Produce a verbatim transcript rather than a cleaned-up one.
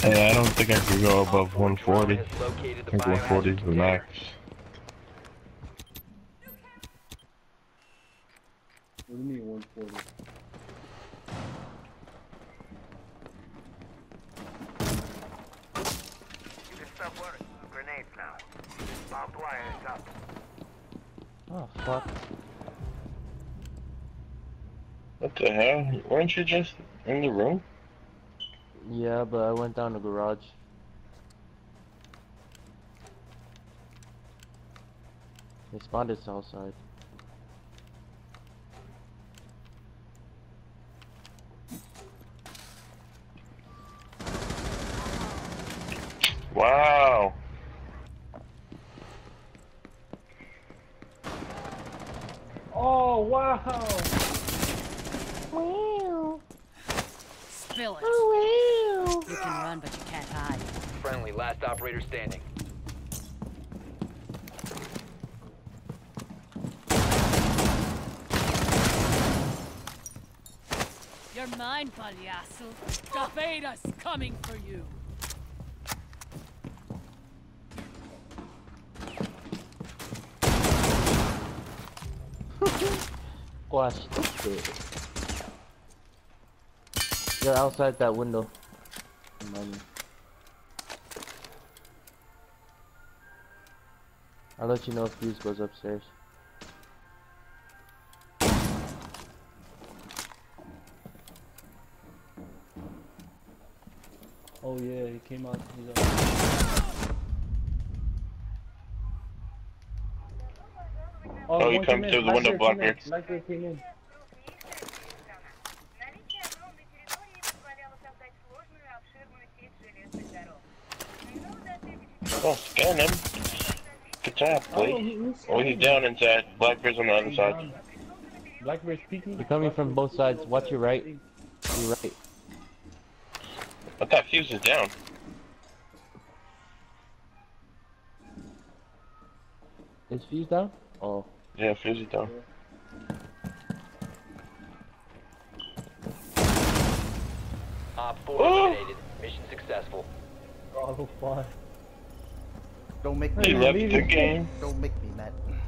Hey, I don't think I could go above one forty. I Has located the think one forty is biohazard the container. max. What do you mean one forty? You can stop worrying. Grenades now. Barbed wire is up. Oh fuck. What the hell? Weren't you just in the room? Yeah, but I went down the garage. They spawned us outside. Wow. Oh wow! Wow. Spill it. Oh wow. You can run, but you can't hide. Friendly, last operator standing. You're mine, Palhaço. Caveira's coming for you. Squash. You're outside that window. Remind me. I'll let you know if Fuse goes upstairs. Oh yeah, he came out. He's out. Oh, he one come came through in. the window, Blackbeard came in. Blackbeard. Blackbeard came in. Наличие огромной территории позволяло создать сложную и обширную сеть железных дорог. Минута тысячи. Oh, scan him. Good job, Oh, boy. he, he's Oh, he's down inside. Blackbeard's on the other side. Blackbeard's peeking. They're coming from both sides. Watch your right. Your right. I thought Fuse is down. Is Fuse down? Oh. Yeah, Fuse is down. Op four eliminated. Mission successful. Oh, fine. Don't make He me left leave the him. game. Don't make me mad.